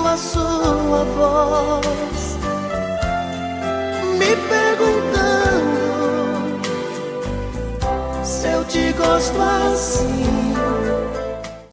a sua voz, me perguntando se eu te gosto assim.